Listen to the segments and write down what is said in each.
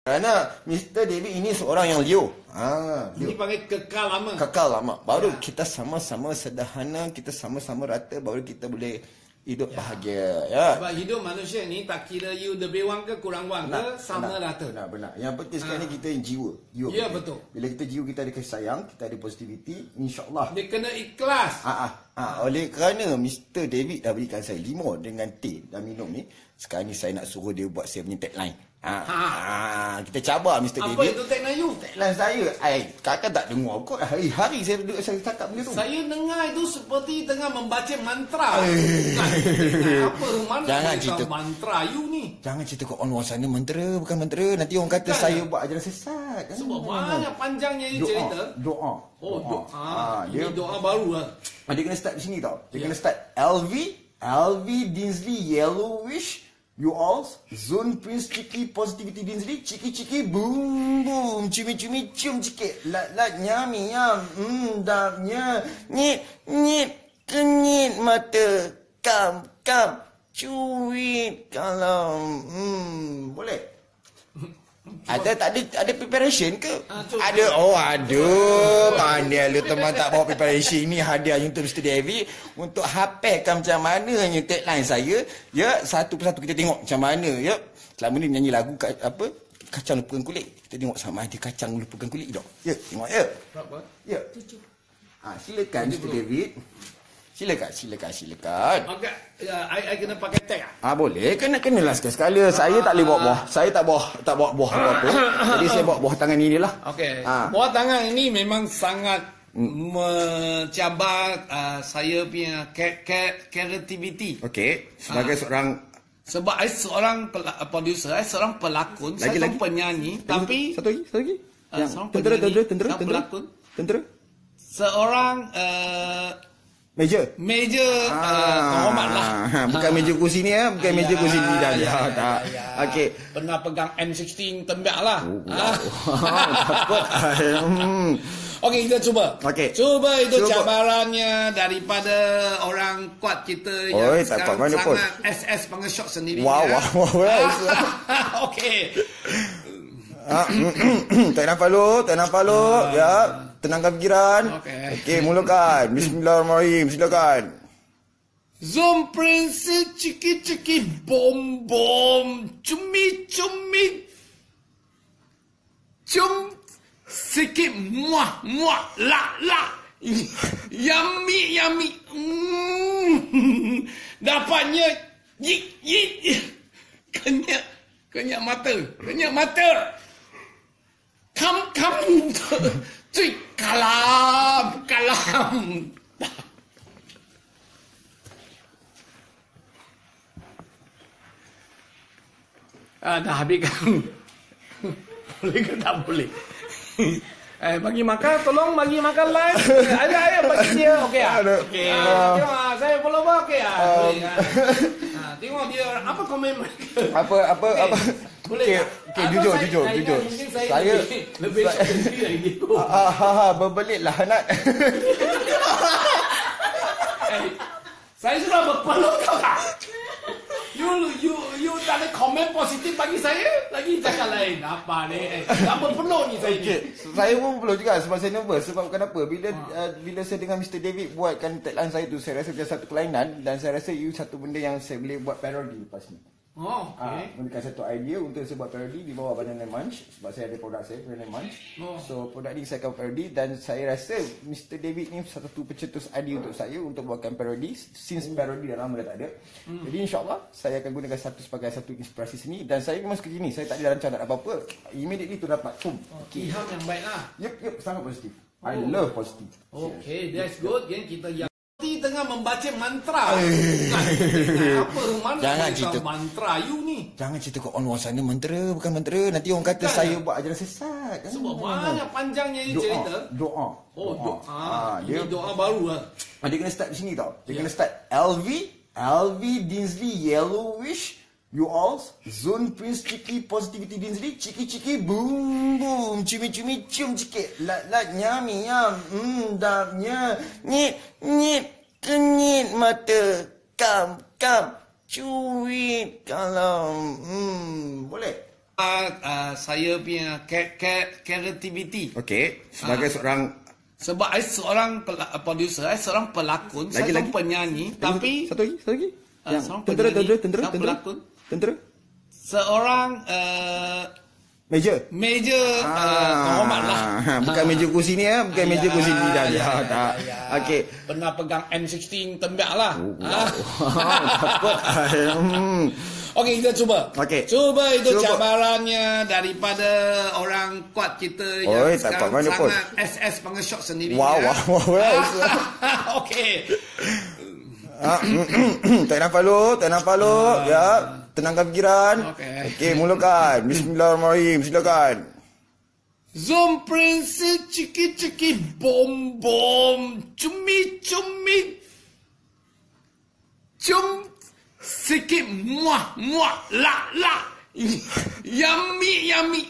Kerana Mr. David ini seorang yang Leo. Ini panggil kekal lama. Kekal lama. Baru kita sama-sama sederhana, kita sama-sama rata, baru kita boleh hidup bahagia. Ya. Sebab hidup manusia ni tak kira you lebih wang ke kurang wang ke, sama rata. Benar. Yang penting sekarang ni kita yang jiwa. Ya, betul. Bila kita jiwa kita ada kasih sayang, kita ada positivity, insya-Allah. Dia kena ikhlas. Oleh kerana Mr. David dah berikan saya limau dengan teh dan minum ni, sekarang ni saya nak suruh dia buat saya punya tagline. Kita cabar Mr. David. Apa itu tagline you? Tagline saya, kakak tak dengar kot. Hari-hari saya duduk saya cakap benda tu. Saya dengar itu seperti tengah membaca mantra. Apa mana jangan cerita mantra you ni? Jangan cerita kat orang luar sana mantra, bukan mantra. Nanti orang kata saya buat ajaran sesat. Sebab banyak panjangnya you cerita. Doa. Ini doa baru lah. Dia kena start di sini tau. Dia kena start LV Dinsley Yellowish. You all, Zone Prince Chiki Positivity Dinsley, Chiki boom boom, cumi cium cikit, lat nyami yam, damnya, nyit kenyit mata, kam cuit kalau, boleh. Ada preparation ke? Ada. Pandai lu teman tak bawa preparation. Ini hadiah untuk Mr. David untuk hafalkan macam mananya tagline saya. Ya, satu persatu kita tengok macam mana ya. Selama ni nyanyi lagu kacang lupakan kulit. Kita tengok sama ada kacang lupakan kulit tak? Ya, tengok ya. Ya. Silakan Mr. David. Silakan. Okey, I kena pakai tag boleh. Kenalah sekali-sekala. Saya tak boleh bawa buah. Saya tak bawa buah apa-apa. Jadi saya bawa buah tangan ini lah. Okey. Buah tangan ini memang sangat mencabar saya punya kreativiti. Okey. Sebagai seorang sebab saya seorang producer, saya seorang pelakon, saya seorang penyanyi, tapi satu lagi. Tentera. Seorang meja hormat lah. Bukan meja kursi ni bukan meja kursi ni dah. Okey. Pernah pegang M16 tembak lah. Takut. Okey, kita cuba. Cuba itu Cuba. cabarannya daripada orang kuat kita yang sekarang sangat SS pengesok sendiri. Wow. Okey. Tak nampak lu. Ya. Tenangkan fikiran. Okey, mulakan. Bismillahirrahmanirrahim. Silakan. Zoom Prince Chiki bom cumi cum sikit muah la yummy dapatnya yit kenyak mata kam cuy kalam dah habiskan. Boleh ke tak boleh? Bagi makan, tolong bagi makan live. Ayo bagi dia. Okey tengok saya follow okey tengok dia apa komen mereka. Apa boleh okey jujur. Saya lebih sendiri dari dia. Berbelit lah nak. Saya sudah berpeluh kau tak? You tak ada komen positif bagi saya, lagi cakap lain. Apa ni? Tak berpeluh ni saya ni. Saya pun berpeluh juga sebab saya nervous. Sebab kenapa? Bila saya dengan Mr. David buatkan tagline saya tu, saya rasa dia satu kelainan dan saya rasa satu benda yang saya boleh buat parody lepas ni. Memberikan satu idea untuk saya buat parody di bawah Banana Munch sebab saya ada produk saya, Banana Munch. So produk ni saya akan parody dan saya rasa Mr. David ni satu pencetus idea untuk saya untuk buatkan parody since parody dah lama dah tak ada. Jadi insyaAllah saya akan gunakan sebagai satu inspirasi seni dan saya memang seperti ni, saya tak ada rancang nak apa-apa, immediately tu dapat Ilham yang baik lah. Yup, sangat positif. I love positif. Okay, that's good. Yang kita tengah membaca mantra. Apa mana jangan cerita mantra you ni? Jangan cerita kat orang luar sana mantra, bukan mantra. Nanti orang kata saya buat ajaran sesat. Sebab banyak panjangnya you cerita. Doa. Ini doa baru lah. Dia kena start di sini tau. Dia kena start LV Dinsley Yellowish. You all, Zone Prince Chiki Positivity Dinsley, Chiki boom boom, cumi cium cikit, lat nyami yam, damnya, nyit kenyit mata, kam cuit kalau, boleh. Saya punya creativity. Okey, sebagai seorang sebab saya seorang producer, saya seorang pelakon, saya seorang penyanyi, tapi satu lagi. seorang penyanyi, seorang pelakon, seorang meja. hormat lah. Bukan meja kursi ni bukan meja kursi ni dah. Okey. Pernah pegang M16 tembak lah. Takut. Okey, kita cuba. Okey. Cuba itu cabarannya daripada orang kuat kita yang sekarang sangat SS pengesok sendiri. Wow. Okey. Tak nampak lu. Ya. Tenangkan fikiran. Okey, mulakan. Bismillahirrahmanirrahim. Silakan. Zoom prinsip ciki bom cumi cum sikit muah la yummy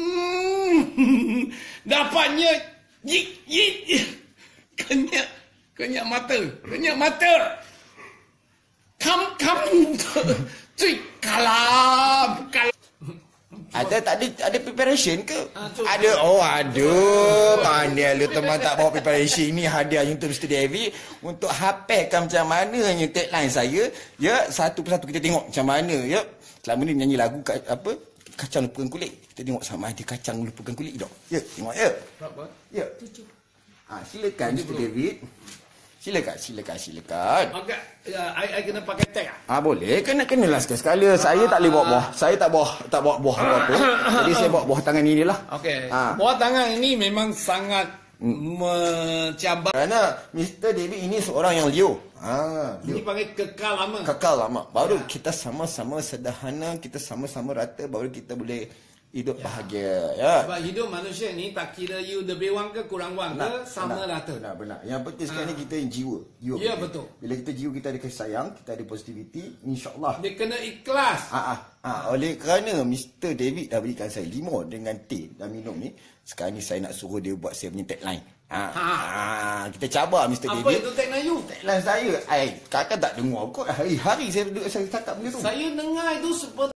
dapatnya yik kenyak mata kam cuy kalam. Ada preparation ke? Ada. Pandai lu teman tak bawa preparation ni hadiah untuk Mr. David untuk hafalkan macam mana tagline saya. Ya, satu persatu kita tengok macam mana ya. Selama ni nyanyi lagu kacang lupakan kulit. Kita tengok sama ada kacang lupakan kulit tak? Ya, tengok ya. Berapa? Ya. Silakan Mr. David. Silakan. Okey, I kena pakai tag boleh. Kenalah sekali-sekala. Saya tak boleh bawa buah. Saya tak bawa buah apa-apa. Jadi saya bawa buah tangan ini lah. Okey. Buah tangan ini memang sangat mencabar. Kerana Mr. David ini seorang yang liu. Ini panggil Kekal lama. Baru kita sama-sama sederhana, kita sama-sama rata, baru kita boleh hidup bahagia. Ya. Sebab hidup manusia ni tak kira you lebih wang ke kurang wang ke, sama rata. Benar. Yang penting sekarang ni kita jiwa. Ya, betul. Bila kita jiwa kita ada kasih sayang, kita ada positivity, insya-Allah. Dia kena ikhlas. Oleh kerana Mr. David dah berikan saya 5 dengan teh dan minum ni, sekarang ni saya nak suruh dia buat saya punya tagline. Kita cabar Mr. David. Apa itu tagline you? Tagline saya, kakak tak dengar kot. Hari-hari saya cakap benda tu. Saya dengar itu seperti